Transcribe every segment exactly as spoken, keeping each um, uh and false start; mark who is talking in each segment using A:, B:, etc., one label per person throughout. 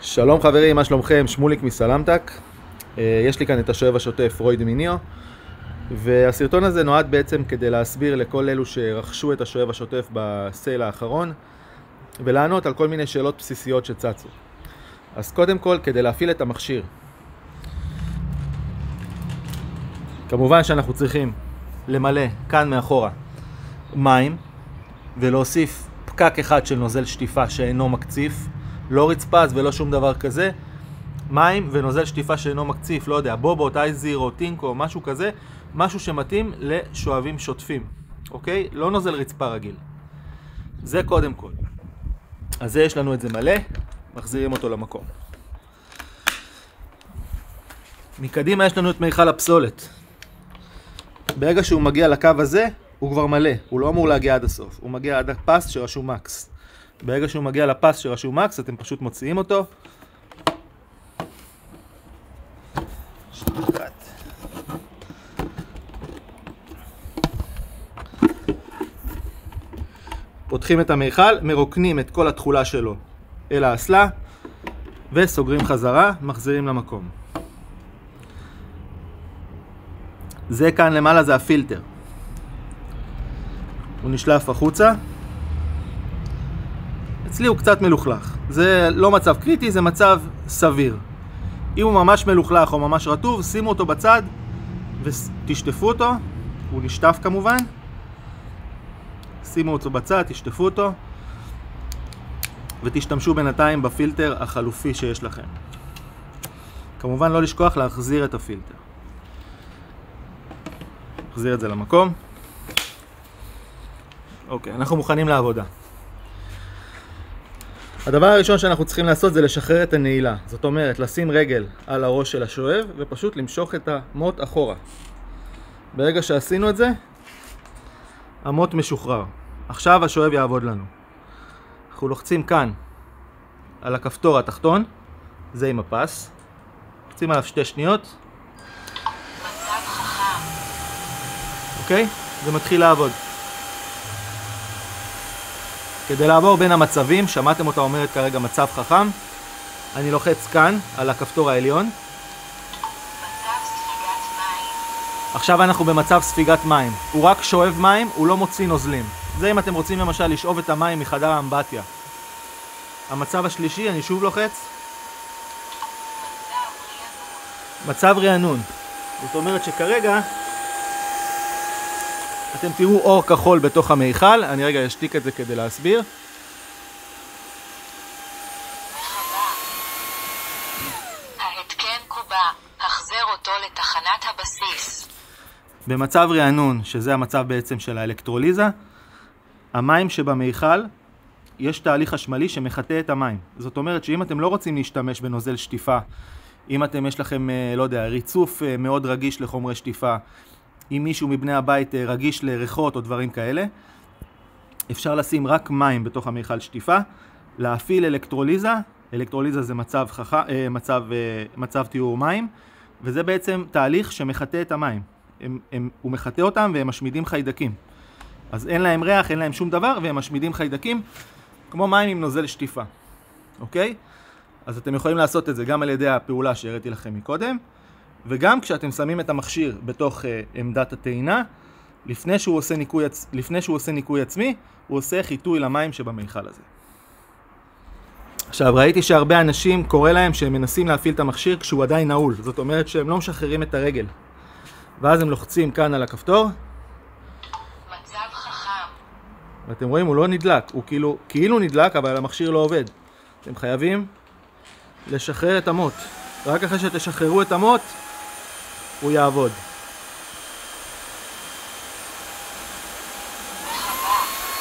A: שלום חברים, מה שלומכם? שמוליק מסלמתק. יש לי כאן את השואב השוטף רויד מיניו, והסרטון הזה נועד בעצם כדי להסביר לכל אלו שרכשו את השואב השוטף בסייל האחרון ולענות על כל מיני שאלות בסיסיות שצצו. אז קודם כל, כדי להפעיל את המכשיר, כמובן שאנחנו צריכים למלא כאן מאחורה מים ולהוסיף פקק אחד של נוזל שטיפה שאינו מקציף, לא רצפז ולא שום דבר כזה. מים ונוזל שטיפה שאינו מקציף, לא יודע, בובוט, אייזירו, טינקו, משהו כזה, משהו שמתאים לשואבים שוטפים, אוקיי? לא נוזל רצפה רגיל. זה קודם כל. אז זה יש לנו את זה מלא, מחזירים אותו למקום. מקדימה יש לנו את מיכל הפסולת. ברגע שהוא מגיע לקו הזה, הוא כבר מלא, הוא לא אמור להגיע עד הסוף, הוא מגיע עד הפס שרשום מקס. ברגע שהוא מגיע לפס שרשום מקס, אתם פשוט מוציאים אותו. פותחים את המיכל, מרוקנים את כל התכולה שלו אל האסלה, וסוגרים חזרה, מחזירים למקום. זה כאן למעלה, זה הפילטר. הוא נשלף החוצה. אצלי הוא קצת מלוכלך. זה לא מצב קריטי, זה מצב סביר. אם הוא ממש מלוכלך או ממש רטוב, שימו אותו בצד ותשטפו אותו. הוא נשטף כמובן. שימו אותו בצד, תשטפו אותו. ותשתמשו בינתיים בפילטר החלופי שיש לכם. כמובן לא לשכוח להחזיר את הפילטר. נחזיר את זה למקום. אוקיי, אנחנו מוכנים לעבודה. הדבר הראשון שאנחנו צריכים לעשות זה לשחרר את הנעילה. זאת אומרת, לשים רגל על הראש של השואב ופשוט למשוך את המוט אחורה. ברגע שעשינו את זה, המוט משוחרר. עכשיו השואב יעבוד לנו. אנחנו לוחצים כאן על הכפתור התחתון, זה עם הפס. לוחצים עליו שתי שניות.
B: מצב חכם.
A: אוקיי? זה מתחיל לעבוד. כדי לעבור בין המצבים, שמעתם אותה אומרת כרגע מצב חכם, אני לוחץ כאן על הכפתור העליון.
B: מצב ספיגת מים.
A: עכשיו אנחנו במצב ספיגת מים. הוא רק שואב מים, הוא לא מוציא נוזלים. זה אם אתם רוצים למשל לשאוב את המים מחדר האמבטיה. המצב השלישי, אני שוב לוחץ. מצב רענון. זאת אומרת שכרגע אתם תראו אור כחול בתוך המיכל. אני רגע אשתיק את זה כדי להסביר.
B: מחבה. ההתקן קובע, החזר אותו לתחנת הבסיס.
A: במצב רענון, שזה המצב בעצם של האלקטרוליזה, המים שבמיכל, יש תהליך חשמלי שמחטא את המים. זאת אומרת שאם אתם לא רוצים להשתמש בנוזל שטיפה, אם אתם יש לכם, לא יודע, ריצוף מאוד רגיש לחומרי שטיפה, אם מישהו מבני הבית רגיש לריחות או דברים כאלה, אפשר לשים רק מים בתוך המיכל שטיפה, להפעיל אלקטרוליזה. אלקטרוליזה זה מצב, חכה, מצב, מצב טיהור מים, וזה בעצם תהליך שמחטא את המים. הם, הם, הוא מחטא אותם והם משמידים חיידקים. אז אין להם ריח, אין להם שום דבר, והם משמידים חיידקים, כמו מים עם נוזל שטיפה. אוקיי? אז אתם יכולים לעשות את זה גם על ידי הפעולה שהראיתי לכם מקודם, וגם כשאתם שמים את המכשיר בתוך uh, עמדת הטעינה, לפני שהוא עושה ניקוי, לפני שהוא עושה ניקוי עצמי, הוא עושה חיטוי למים שבמיכל הזה. עכשיו, ראיתי שהרבה אנשים קורא להם שהם מנסים להפעיל את המכשיר כשהוא עדיין נעול. זאת אומרת שהם לא משחררים את הרגל. ואז הם לוחצים כאן על הכפתור.
B: מצב חכם.
A: ואתם רואים, הוא לא נדלק. הוא כאילו, כאילו נדלק, אבל המכשיר לא עובד. אתם חייבים לשחרר את המוט. רק אחרי שתשחררו את המוט, הוא יעבוד.
B: מחבה.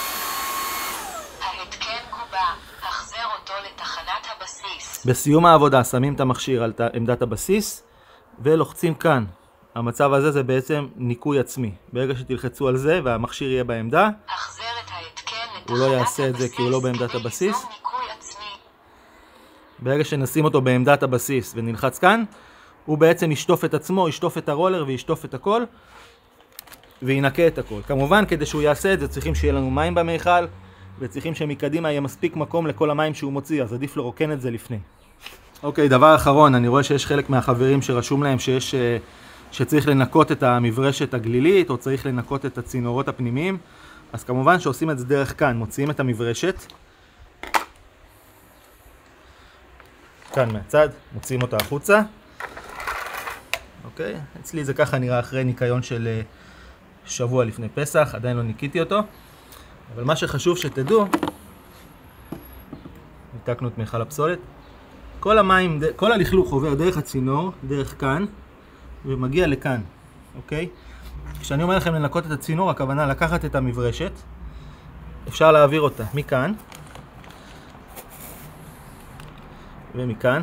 B: ההתקן קובע, החזר אותו לתחנת הבסיס.
A: בסיום העבודה שמים את המכשיר על עמדת הבסיס ולוחצים כאן. המצב הזה זה בעצם ניקוי עצמי. ברגע שתלחצו על זה והמכשיר יהיה בעמדה,
B: החזר את ההתקן לתחנת
A: הוא לא יעשה את זה
B: הבסיס
A: כי הוא לא בעמדת
B: כדי
A: הבסיס.
B: ליזום ניקוי עצמי.
A: ברגע שנשים אותו בעמדת הבסיס ונלחץ כאן, הוא בעצם ישטוף את עצמו, ישטוף את הרולר וישטוף את הכל וינקה את הכל. כמובן, כדי שהוא יעשה את זה צריכים שיהיה לנו מים במיכל וצריכים שמקדימה יהיה מספיק מקום לכל המים שהוא מוציא, אז עדיף לרוקן את זה לפני. אוקיי, דבר אחרון, אני רואה שיש חלק מהחברים שרשום להם שיש, שצריך לנקות את המברשת הגלילית, או צריך לנקות את הצינורות הפנימיים. אז כמובן שעושים את זה דרך כאן, מוציאים את המברשת. כאן מהצד, מוציאים אותה החוצה. אוקיי, אצלי זה ככה נראה אחרי ניקיון של שבוע לפני פסח, עדיין לא ניקיתי אותו. אבל מה שחשוב שתדעו, ניתקנו את מיכל הפסולת. כל המים, כל הלכלוך עובר דרך הצינור, דרך כאן, ומגיע לכאן, אוקיי? כשאני אומר לכם לנקות את הצינור, הכוונה לקחת את המברשת, אפשר להעביר אותה מכאן, ומכאן,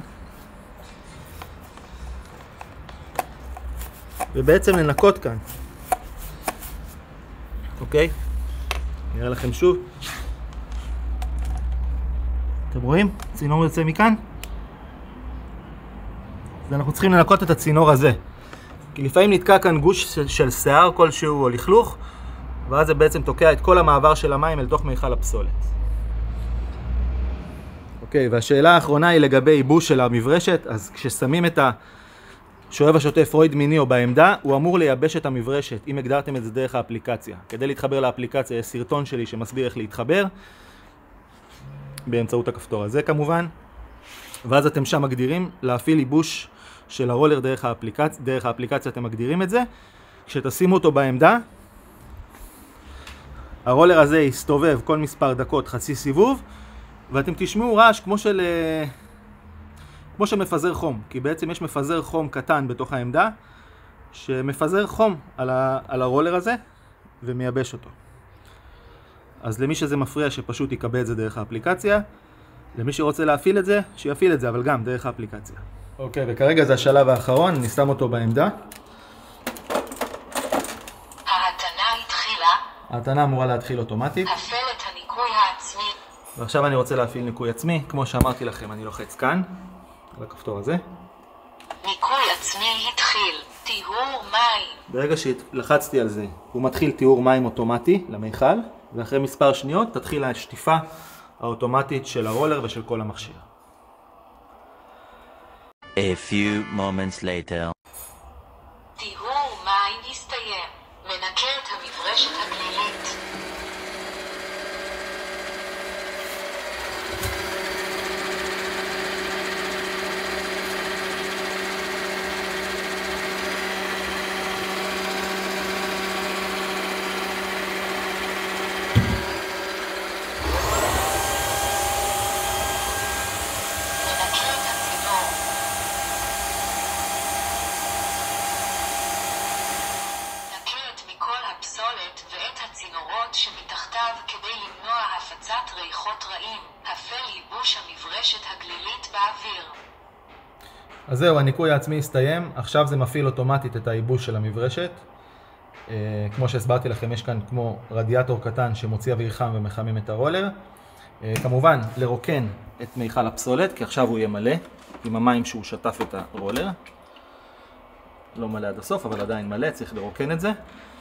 A: ובעצם לנקות כאן, אוקיי? נראה לכם שוב. אתם רואים? צינור יוצא מכאן. אז אנחנו צריכים לנקות את הצינור הזה. כי לפעמים נתקע כאן גוש של, של שיער כלשהו או לכלוך, ואז זה בעצם תוקע את כל המעבר של המים אל תוך מיכל הפסולת. אוקיי, והשאלה האחרונה היא לגבי ייבוש של המברשת. אז כששמים את השואב השוטף פרויד מיניו בעמדה, הוא אמור לייבש את המברשת, אם הגדרתם את זה דרך האפליקציה. כדי להתחבר לאפליקציה יש סרטון שלי שמסביר איך להתחבר, באמצעות הכפתור הזה כמובן. ואז אתם שם מגדירים להפעיל ייבוש של הרולר דרך האפליקציה, דרך האפליקציה אתם מגדירים את זה. כשתשימו אותו בעמדה, הרולר הזה יסתובב כל מספר דקות חצי סיבוב, ואתם תשמעו רעש כמו של כמו שמפזר חום, כי בעצם יש מפזר חום קטן בתוך העמדה שמפזר חום על, ה, על הרולר הזה ומייבש אותו. אז למי שזה מפריע שפשוט יקבל את זה דרך האפליקציה, למי שרוצה להפעיל את זה, שיפעיל את זה, אבל גם דרך האפליקציה. אוקיי, וכרגע זה השלב האחרון, אני שם אותו בעמדה.
B: ההתנה התחילה.
A: ההתנה אמורה להתחיל אוטומטית.
B: הפעל את הניקוי העצמי.
A: ועכשיו אני רוצה להפעיל ניקוי עצמי. כמו שאמרתי לכם, אני לוחץ כאן, על הכפתור הזה.
B: ניקוי עצמי התחיל. טיהור מים.
A: ברגע שלחצתי על זה, הוא מתחיל טיהור מים אוטומטי למיכל, ואחרי מספר שניות תתחיל השטיפה האוטומטית של הרולר ושל כל המכשיר.
C: A few moments later.
B: טיהור מים הסתיים. מנקה את המברשת הגלילית. שמתחתיו כדי למנוע הפצת ריחות רעים. הפעל ייבוש המברשת הגלילית באוויר.
A: אז זהו, הניקוי העצמי הסתיים. עכשיו זה מפעיל אוטומטית את הייבוש של המברשת. אה, כמו שהסברתי לכם, יש כאן כמו רדיאטור קטן שמוציא אוויר חם ומחמם את הרולר. אה, כמובן, לרוקן את מיכל הפסולת, כי עכשיו הוא יהיה מלא עם המים שהוא שטף את הרולר. לא מלא עד הסוף, אבל עדיין מלא, צריך לרוקן את זה.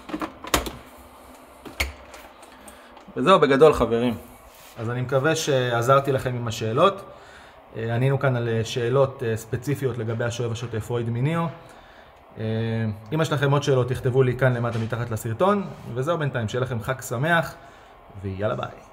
A: וזהו בגדול חברים. אז אני מקווה שעזרתי לכם עם השאלות. ענינו כאן על שאלות ספציפיות לגבי השואב השוטף פרויד מיניו. אם יש לכם עוד שאלות תכתבו לי כאן למטה מתחת לסרטון. וזהו בינתיים, שיהיה לכם חג שמח ויאללה ביי.